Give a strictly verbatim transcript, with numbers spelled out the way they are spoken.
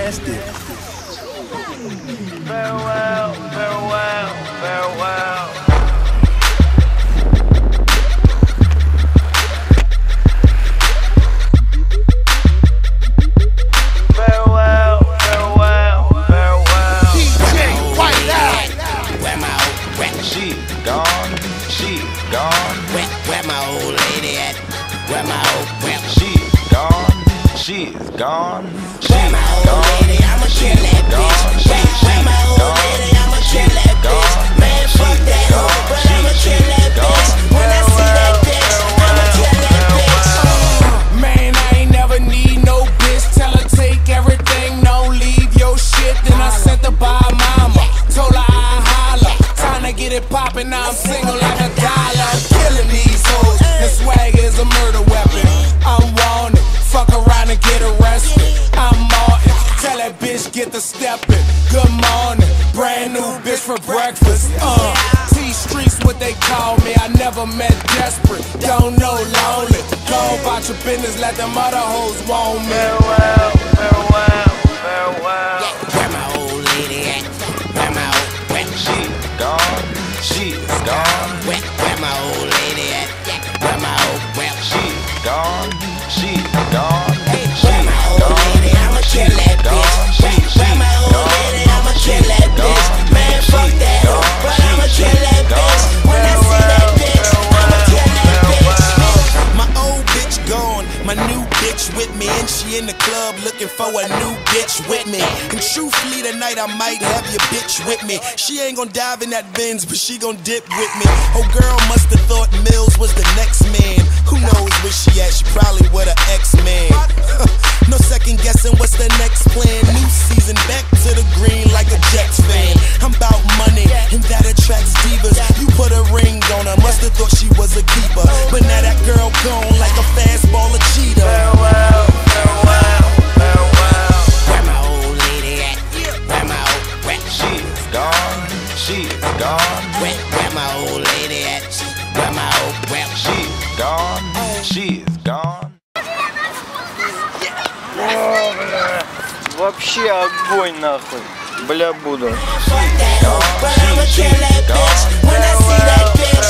nasty. Farewell, farewell, farewell. Farewell, farewell, farewell. D J White out. Where my old where She gone, she gone. where, where my old lady at? Where my old where She gone, she is gone. She Where my old gone, lady? I'ma kill that bitch. Where, where my old lady? I'ma kill that bitch. Man, fuck that hoe, but I'ma kill that bitch. When I see that bitch, I'ma kill that bitch. Man, I ain't never need no bitch. Tell her take everything, don't leave your shit. Then I sent her by mama, told her I holler. Time to get it poppin', now I'm single like a dollar. I'm killing these hoes, the swag is a murder weapon. I'm wanted, fuck around and get arrested. I'm Martin, tell that bitch get the steppin'. Good morning, brand new bitch for breakfast. Uh, T Streets what they call me, I never met desperate. Don't know lonely, go about your business, let them other hoes want me. Farewell, farewell, farewell. Where my old lady at? Where my old where she gone, she is gone. where, where my old lady at? Where my old where She gone, she is gone. Where my old lady? I'ma kill that bitch. Where, where my old lady? I'ma kill that bitch. Man, fuck that hoe, but I'ma kill that bitch. When I see that bitch, I'ma kill that bitch. My old bitch gone, my new bitch with me, and she in the club looking for a new bitch with me. And truthfully tonight I might have your bitch with me. She ain't gon' dive in that Benz, but she gon' dip with me. Oh girl musta thought Mills was the next man. Who knows where she at? She probably with her ex-man. No second guessing what's the next plan. New season, back to the green like a Jets fan. I'm about money, and that attracts divas. You put a ring on her, musta thought she was a keeper. But now that girl gone like a fastball, a cheater. Farewell, farewell, farewell. Where my old lady at? Where my old where She is gone, she is gone. where, where my old lady at? Where my old where She is gone, she is gone. О, бля. Вообще огонь нахуй. Бля, буду. fuck that hoe, but I'ma kill that bitch. When I see that bitch,